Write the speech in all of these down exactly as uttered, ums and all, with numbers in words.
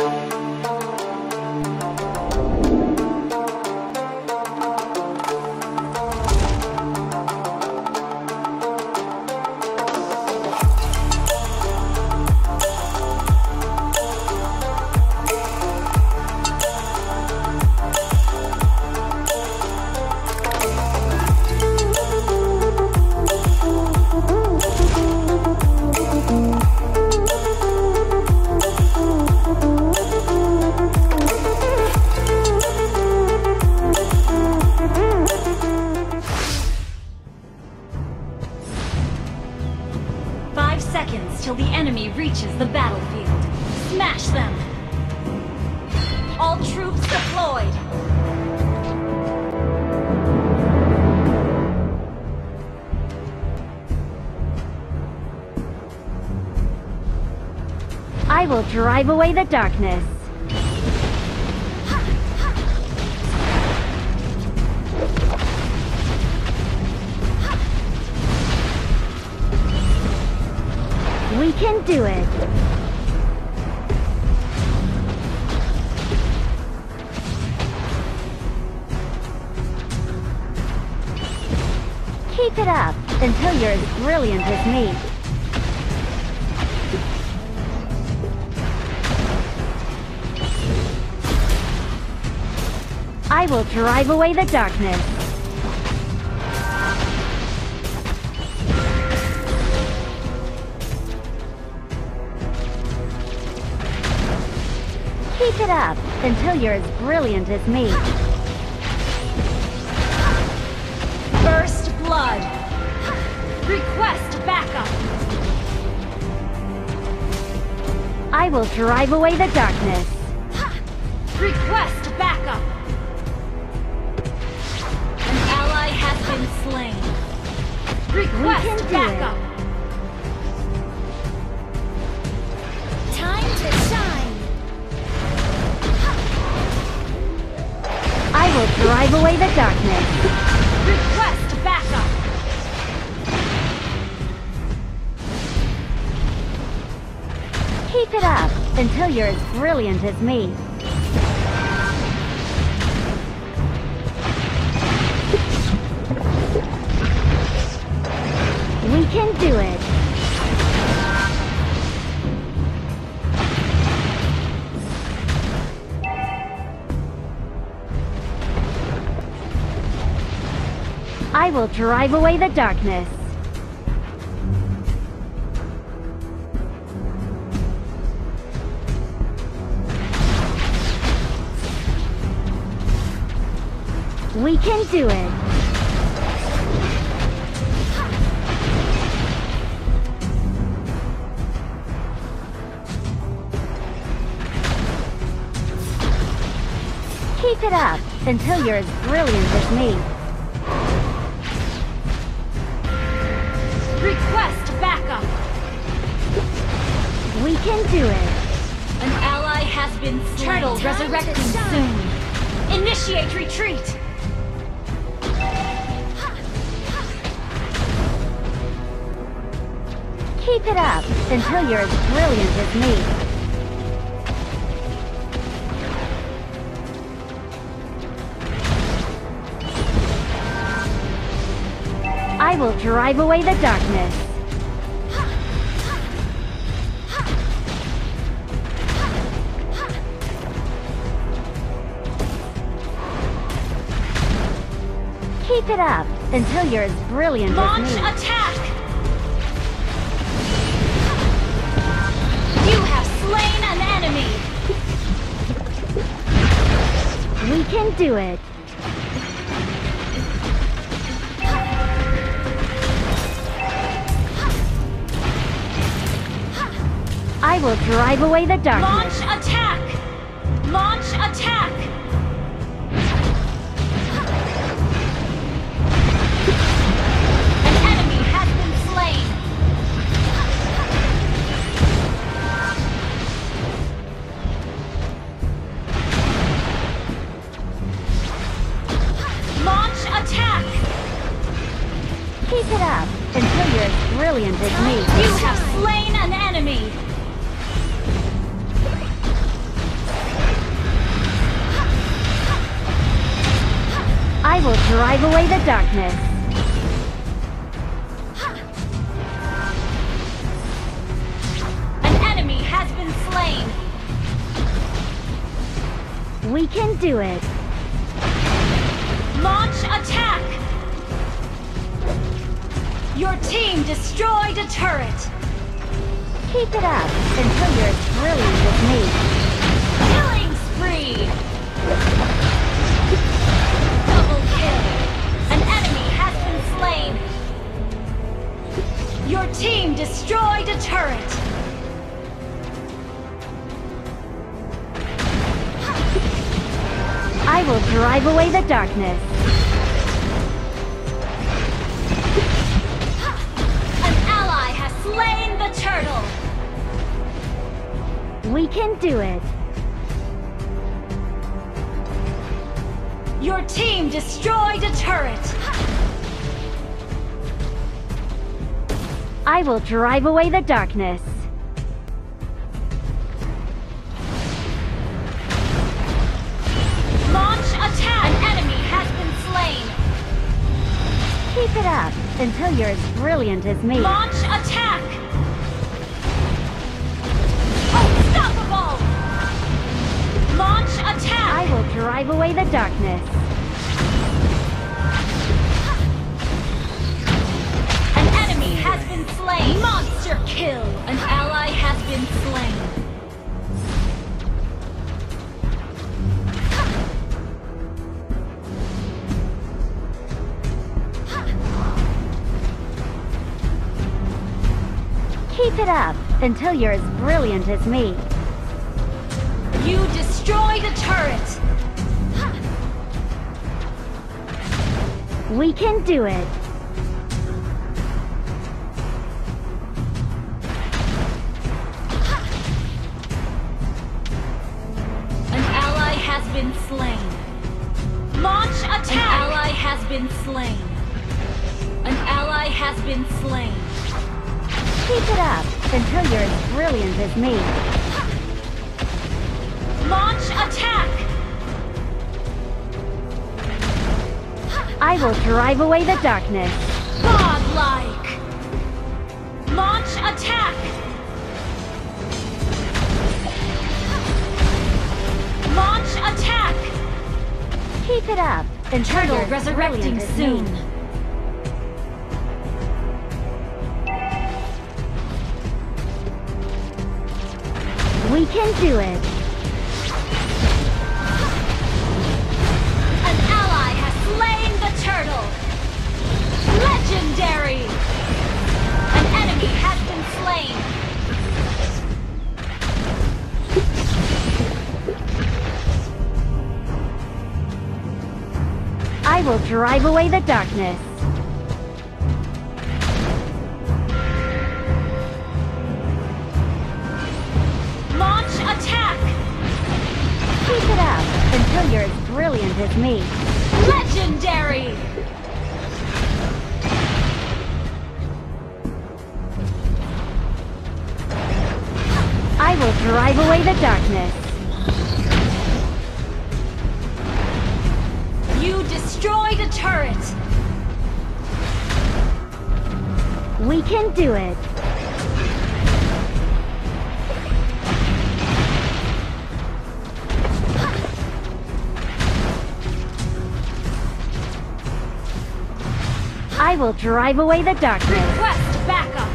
Till the enemy reaches the battlefield. Smash them! All troops deployed! I will drive away the darkness. We can do it. Keep it up until you're as brilliant as me. I will drive away the darkness. Keep it up until you're as brilliant as me. First blood. Request backup. I will drive away the darkness. Request backup. An ally has been slain. Request backup. Time to shine. I will drive away the darkness. Request backup. Keep it up until you're as brilliant as me. We can do it. I will drive away the darkness. We can do it. Keep it up until you're as brilliant as me. Request backup. We can do it. An ally has been slain. Turtle resurrecting soon. Initiate retreat. Keep it up until you're as brilliant as me. I will drive away the darkness. Keep it up until you're as brilliant Launch as me. Launch attack! You have slain an enemy! We can do it. I will drive away the darkness. Launch attack! Launch attack! An enemy has been slain! Launch attack! Keep it up until you're as brilliant as me. You have slain an enemy! drive away the darkness. An enemy has been slain. We can do it. Launch attack! Your team destroyed a turret. Keep it up until you're as brilliant as me. Killing spree! Double kill! An enemy has been slain. Your team destroyed a turret. I will drive away the darkness. An ally has slain the turtle. We can do it. Your team destroyed a turret. I will drive away the darkness. Launch attack! An enemy has been slain. Keep it up until you're as brilliant as me. Launch attack! Unstoppable! Launch attack! I will drive away the darkness. An enemy has been slain. Monster kill! An ally has been slain. Keep it up until you're as brilliant as me. You destroyed a turret. We can do it. An ally has been slain. Launch attack! An ally has been slain. An ally has been slain. Keep it up until you're as brilliant as me. Launch attack! I will drive away the darkness. Godlike! Launch attack! Launch attack! Keep it up until Turtle you're as resurrecting brilliant as soon. me. We can do it. An ally has slain the turtle! Legendary! An enemy has been slain! I will drive away the darkness. Launch attack! Keep it up until you're as brilliant as me. Legendary! I will drive away the darkness. You destroyed a turret! We can do it. I will drive away the darkness. Request backup!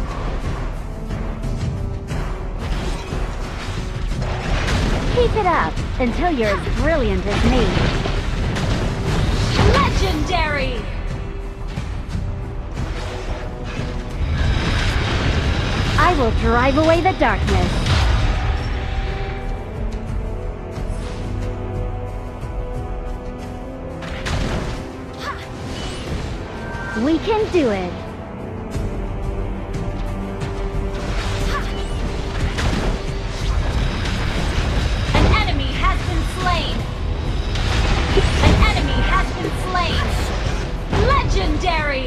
Keep it up until you're as brilliant as me. Legendary! I will drive away the darkness. We can do it. An enemy has been slain! An enemy has been slain! Legendary!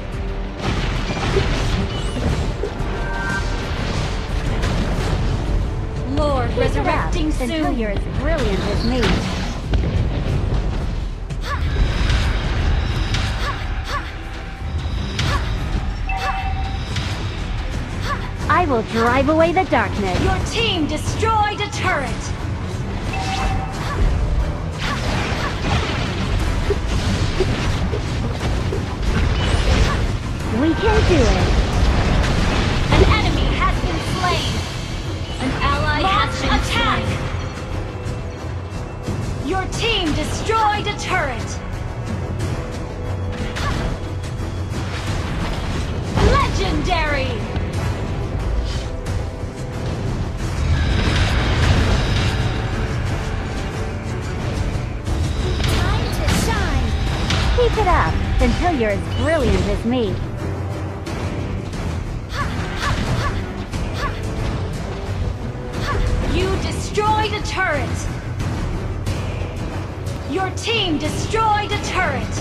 Lord Keep it up resurrecting until soon! you're as brilliant as me. I will drive away the darkness. Your team destroyed a turret. We can do it. An enemy has been slain. An ally has been attack. slain. Your team destroyed a turret. Legendary. Time to shine. Keep it up until you're as brilliant as me. You destroyed a turret! Your team destroyed a turret!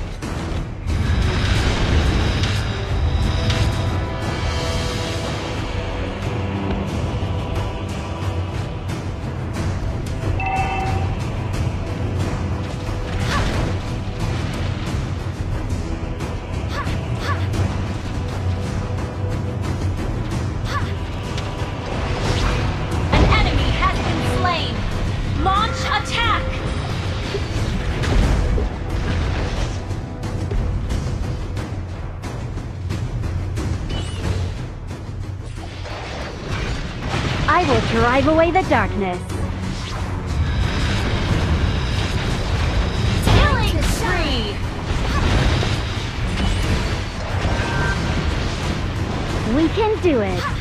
Launch attack! I will drive away the darkness. Killing spree! We can do it.